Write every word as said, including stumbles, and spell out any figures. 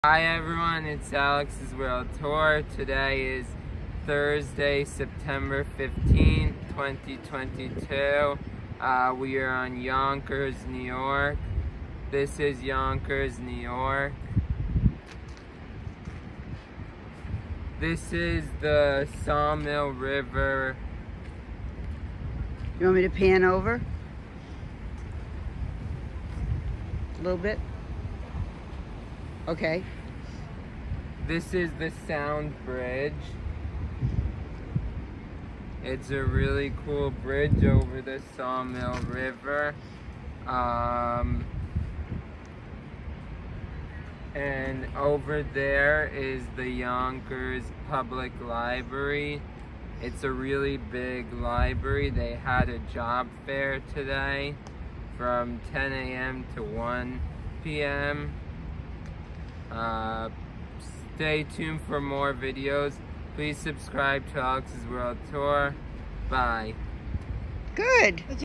Hi everyone, it's Alex's World Tour. Today is Thursday, September fifteenth, twenty twenty-two. Uh, we are on Yonkers, New York. This is Yonkers, New York. This is the Sawmill River. You want me to pan over? A little bit? Okay. This is the Sound Bridge. It's a really cool bridge over the Sawmill River. Um, and over there is the Yonkers Public Library. It's a really big library. They had a job fair today from ten A M to one P M Uh, stay tuned for more videos. Please subscribe to Alex's World Tour. Bye. Good.